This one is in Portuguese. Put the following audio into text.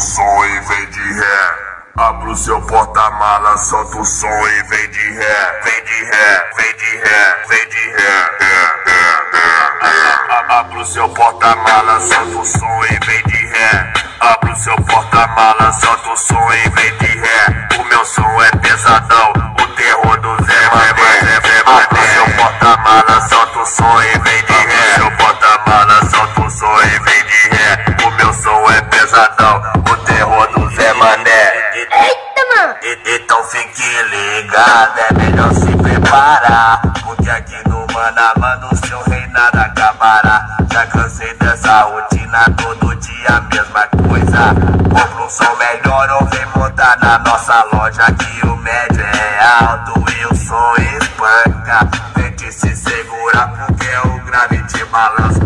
som e vem de ré. Abra o seu porta-mala, solta o som e vem de ré. Vem de ré, vem de ré, vem de ré. Abra o seu porta-mala, solta o som e vem de ré. Abra o seu porta-mala, solta o som e vem de ré. O meu som é pesadão, o terror do Zé Mané. Abra o seu porta-mala, solta o som e vem de ré. Seu porta-mala, solta o som e vem de ré. O meu som é pesadão, o terror do Zé Mané. Então fique ligado, é melhor se preparar, porque aqui no Mano o seu reinado acabará. Já cansei dessa rotina, todo dia a mesma coisa. Compra um som melhor ou vem montar na nossa loja, que o médio é alto e o som espanca. Tente se segurar porque o grave te balança.